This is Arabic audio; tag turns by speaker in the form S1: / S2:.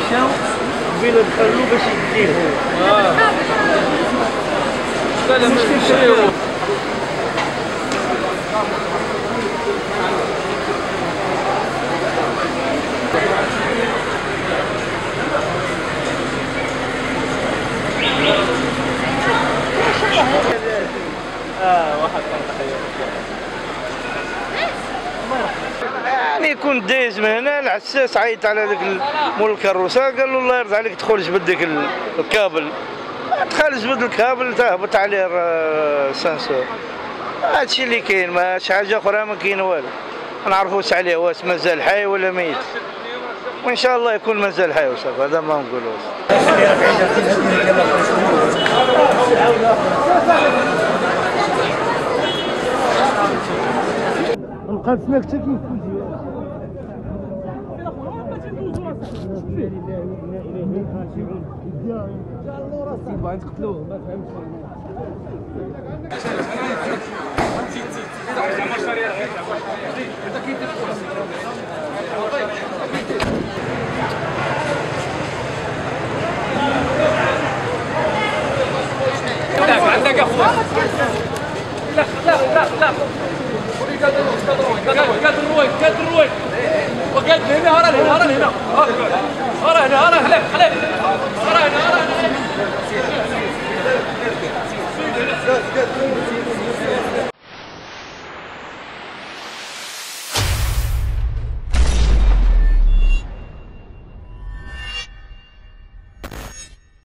S1: مشاو قبيله دخلوا باش يديه. لا لا ماشي واحد يعني يكون دايز من هنا العساس عيط على ذاك مول الكروسه قال له الله يرضى عليك دخل جبد ديك الكابل، دخل جبد الكابل تهبط عليه السانسور. هادشي اللي كاين، ماش حاجه اخرى ما كاين والو. ما نعرفوش عليه واش مازال حي ولا ميت، وان شاء الله يكون مازال حي وصافي، هذا ما نقولوش. نبقى نسمعك حتى كي بغا نقتلوه ما فهمتش. عندك اخويا لا لا لا لا قاد الرويد وقاد هنا هنا هنا هنا هنا هنا هنا